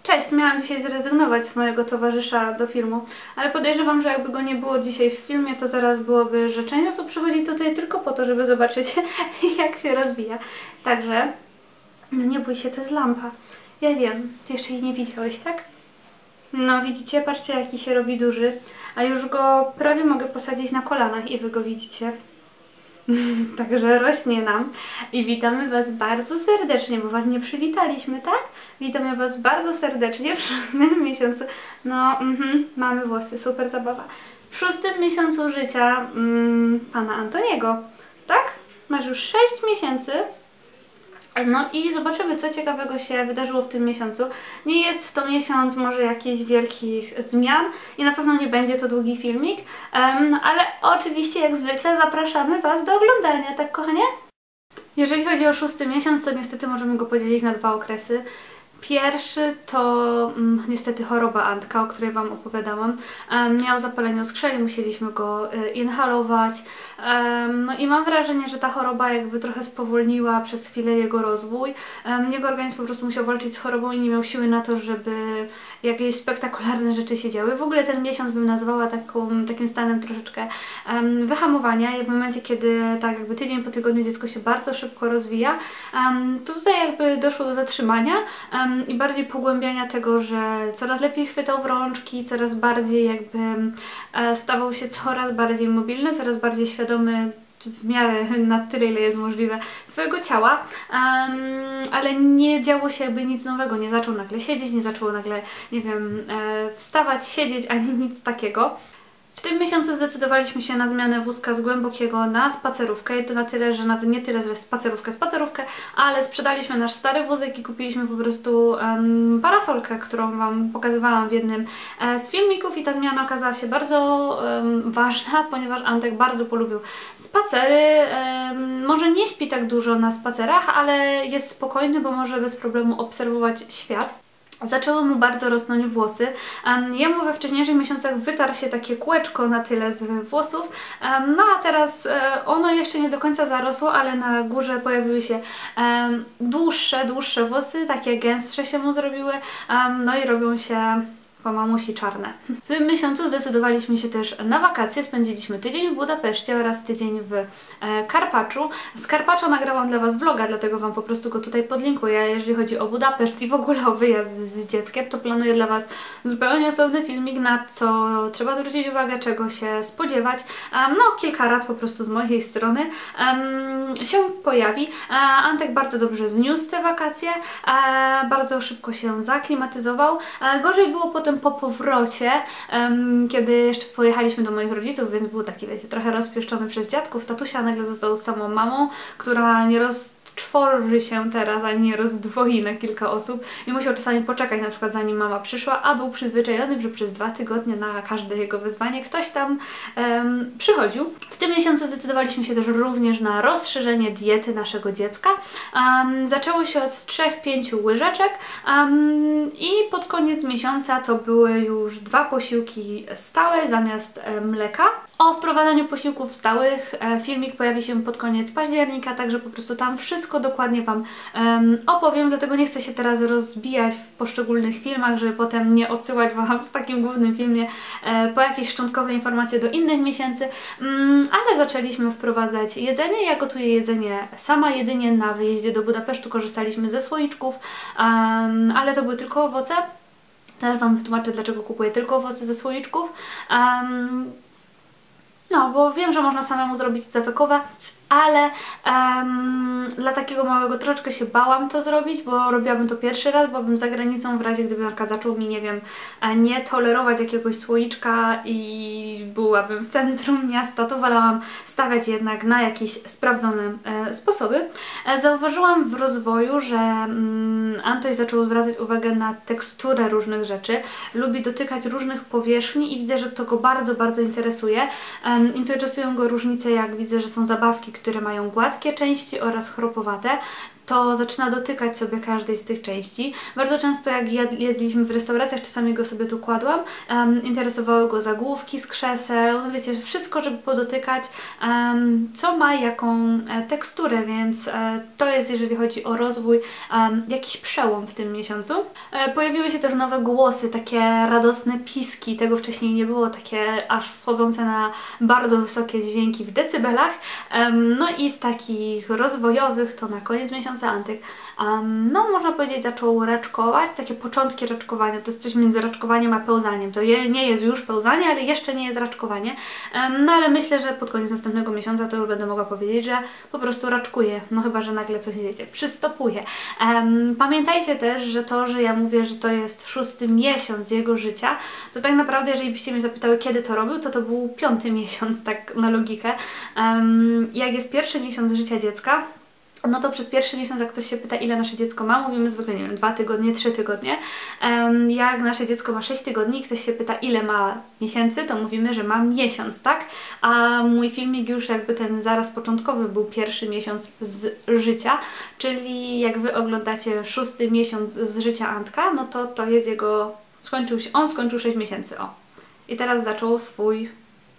Cześć, miałam dzisiaj zrezygnować z mojego towarzysza do filmu, ale podejrzewam, że jakby go nie było dzisiaj w filmie, to zaraz byłoby, że część osób przychodzi tutaj tylko po to, żeby zobaczyć, jak się rozwija. Także, no nie bój się, to jest lampa. Ja wiem, ty jeszcze jej nie widziałeś, tak? No widzicie, patrzcie jaki się robi duży, a już go prawie mogę posadzić na kolanach i wy go widzicie. Także rośnie nam i witamy Was bardzo serdecznie, bo Was nie przywitaliśmy, tak? Witamy Was bardzo serdecznie w 6. miesiącu. No, mamy włosy, super zabawa. W 6. miesiącu życia pana Antoniego, tak? Masz już 6 miesięcy. No i zobaczymy, co ciekawego się wydarzyło w tym miesiącu. Nie jest to miesiąc może jakichś wielkich zmian i na pewno nie będzie to długi filmik, ale oczywiście jak zwykle zapraszamy Was do oglądania, tak kochanie? Jeżeli chodzi o 6. miesiąc, to niestety możemy go podzielić na 2 okresy. Pierwszy to niestety choroba Antka, o której Wam opowiadałam. Miał zapalenie oskrzeli, musieliśmy go inhalować. No i mam wrażenie, że ta choroba jakby trochę spowolniła przez chwilę jego rozwój. Jego organizm po prostu musiał walczyć z chorobą i nie miał siły na to, żeby jakieś spektakularne rzeczy się działy. W ogóle ten miesiąc bym nazwała takim stanem troszeczkę wyhamowania i w momencie, kiedy tak jakby tydzień po tygodniu dziecko się bardzo szybko rozwija, to tutaj jakby doszło do zatrzymania i bardziej pogłębiania tego, że coraz lepiej chwytał w rączki, coraz bardziej jakby stawał się coraz bardziej mobilny, coraz bardziej świadomy w miarę na tyle, ile jest możliwe, swojego ciała, ale nie działo się jakby nic nowego, nie zaczął nagle siedzieć, nie zaczął nagle, nie wiem, wstawać, siedzieć, ani nic takiego. W tym miesiącu zdecydowaliśmy się na zmianę wózka z głębokiego na spacerówkę i to na tyle, że nawet nie tyle, że spacerówkę, ale sprzedaliśmy nasz stary wózek i kupiliśmy po prostu parasolkę, którą Wam pokazywałam w jednym z filmików i ta zmiana okazała się bardzo ważna, ponieważ Antek bardzo polubił spacery. Może nie śpi tak dużo na spacerach, ale jest spokojny, bo może bez problemu obserwować świat. Zaczęły mu bardzo rosnąć włosy. Jemu we wcześniejszych miesiącach wytarł się takie kółeczko na tyle z włosów, no a teraz ono jeszcze nie do końca zarosło, ale na górze pojawiły się dłuższe włosy, takie gęstsze się mu zrobiły, no i robią się po mamusi czarne. W tym miesiącu zdecydowaliśmy się też na wakacje. Spędziliśmy tydzień w Budapeszcie oraz tydzień w Karpaczu. Z Karpacza nagrałam dla Was vloga, dlatego Wam po prostu go tutaj podlinkuję. Jeżeli chodzi o Budapeszt i w ogóle o wyjazd z dzieckiem, to planuję dla Was zupełnie osobny filmik, na co trzeba zwrócić uwagę, czego się spodziewać. No, kilka rad po prostu z mojej strony się pojawi. Antek bardzo dobrze zniósł te wakacje, bardzo szybko się zaklimatyzował. Gorzej było potem po powrocie, kiedy jeszcze pojechaliśmy do moich rodziców, więc był taki, wiecie, trochę rozpieszczony przez dziadków. Tatusia nagle został z samą mamą, która nie roztworzy się teraz, ani nie rozdwoi na kilka osób i musiał czasami poczekać, na przykład zanim mama przyszła, a był przyzwyczajony, że przez 2 tygodnie na każde jego wyzwanie ktoś tam przychodził. W tym miesiącu zdecydowaliśmy się też również na rozszerzenie diety naszego dziecka. Zaczęło się od 3-5 łyżeczek i pod koniec miesiąca to były już 2 posiłki stałe zamiast mleka. O wprowadzaniu posiłków stałych filmik pojawi się pod koniec października, także po prostu tam wszystko dokładnie Wam opowiem, dlatego nie chcę się teraz rozbijać w poszczególnych filmach, żeby potem nie odsyłać Wam w takim głównym filmie po jakieś szczątkowe informacje do innych miesięcy, ale zaczęliśmy wprowadzać jedzenie. Ja gotuję jedzenie sama, jedynie na wyjeździe do Budapesztu korzystaliśmy ze słoiczków, ale to były tylko owoce. Teraz Wam wytłumaczę, dlaczego kupuję tylko owoce ze słoiczków. No, bo wiem, że można samemu zrobić zawekowe, ale dla takiego małego troszeczkę się bałam to zrobić, bo robiłabym to pierwszy raz, byłabym za granicą w razie gdyby na przykład zaczął mi, nie wiem, nie tolerować jakiegoś słoiczka i byłabym w centrum miasta, to wolałam stawiać jednak na jakieś sprawdzone sposoby. Zauważyłam w rozwoju, że Antoś zaczął zwracać uwagę na teksturę różnych rzeczy, lubi dotykać różnych powierzchni i widzę, że to go bardzo, bardzo interesuje. Interesują go różnice, jak widzę, że są zabawki, które mają gładkie części oraz chropowate. to zaczyna dotykać sobie każdej z tych części. Bardzo często jak jedliśmy w restauracjach, czasami go sobie tu kładłam, interesowały go zagłówki z krzeseł, no wiecie, wszystko, żeby podotykać, co ma jaką teksturę, więc to jest, jeżeli chodzi o rozwój, jakiś przełom w tym miesiącu. Pojawiły się też nowe głosy, takie radosne piski, tego wcześniej nie było, takie aż wchodzące na bardzo wysokie dźwięki w decybelach. No i z takich rozwojowych to na koniec miesiąca Antyk, no można powiedzieć, zaczął raczkować, takie początki raczkowania, to jest coś między raczkowaniem a pełzaniem, to nie jest już pełzanie, ale jeszcze nie jest raczkowanie, no ale myślę, że pod koniec następnego miesiąca to już będę mogła powiedzieć, że po prostu raczkuję, no chyba, że nagle coś, wiecie, przystopuje. Pamiętajcie też, że to, że ja mówię, że to jest 6. miesiąc jego życia, to tak naprawdę, jeżeli byście mnie zapytały, kiedy to robił, to był 5. miesiąc, tak na logikę. Jak jest 1. miesiąc życia dziecka, no to przez 1. miesiąc, jak ktoś się pyta, ile nasze dziecko ma, mówimy zwykle, nie wiem, 2 tygodnie, 3 tygodnie. Jak nasze dziecko ma 6 tygodni i ktoś się pyta, ile ma miesięcy, to mówimy, że ma miesiąc, tak? A mój filmik już jakby ten zaraz początkowy był 1. miesiąc z życia, czyli jak Wy oglądacie 6. miesiąc z życia Antka, no to jest jego, on skończył 6 miesięcy, o. I teraz zaczął swój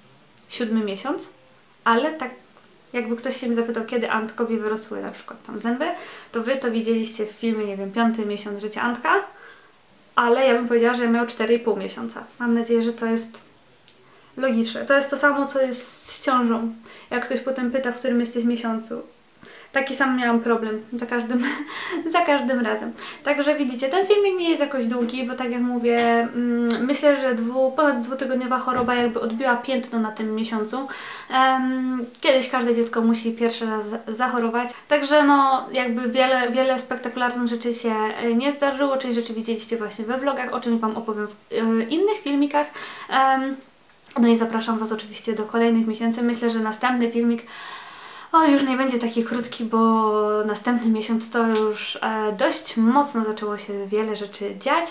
7. miesiąc, ale tak jakby ktoś się mnie zapytał, kiedy Antkowi wyrosły na przykład tam zęby, to Wy to widzieliście w filmie, nie wiem, 5. miesiąc życia Antka, ale ja bym powiedziała, że miał 4,5 miesiąca. Mam nadzieję, że to jest logiczne. To jest to samo, co jest z ciążą. Jak ktoś potem pyta, w którym jesteś miesiącu. Taki sam miałam problem za każdym razem. Także widzicie, ten filmik nie jest jakoś długi, bo tak jak mówię, myślę, że ponad 2-tygodniowa choroba jakby odbiła piętno na tym miesiącu. Kiedyś każde dziecko musi pierwszy raz zachorować. Także no jakby wiele spektakularnych rzeczy się nie zdarzyło. Część rzeczy widzieliście właśnie we vlogach, o czym Wam opowiem w innych filmikach. No i zapraszam Was oczywiście do kolejnych miesięcy. Myślę, że następny filmik już nie będzie taki krótki, bo następny miesiąc to już dość mocno zaczęło się wiele rzeczy dziać,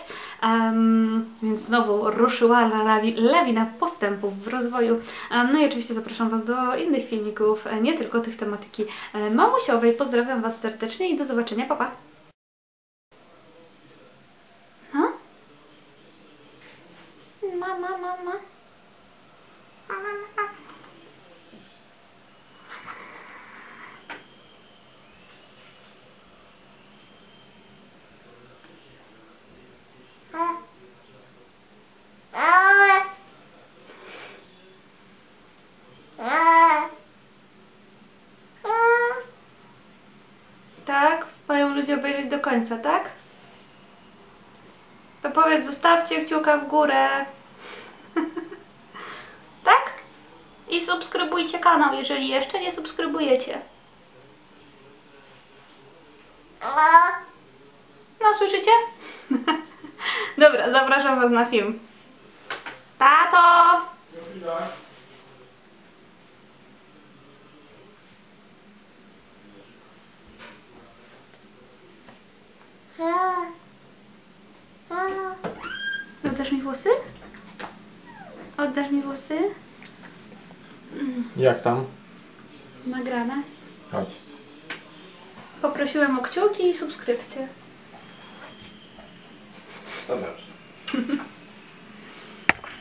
więc znowu ruszyła lawina postępów w rozwoju. No i oczywiście zapraszam Was do innych filmików, nie tylko tych tematyki mamusiowej. Pozdrawiam Was serdecznie i do zobaczenia, pa pa! No? Mama. Tak? Mają ludzie obejrzeć do końca, tak? To powiedz, zostawcie kciuka w górę. Tak? I subskrybujcie kanał, jeżeli jeszcze nie subskrybujecie. No, słyszycie? Dobra, zapraszam Was na film. Tato! Oddasz mi włosy? Oddasz mi włosy? Jak tam? Nagrane. Chodź. Poprosiłem o kciuki i subskrypcję. To dobrze.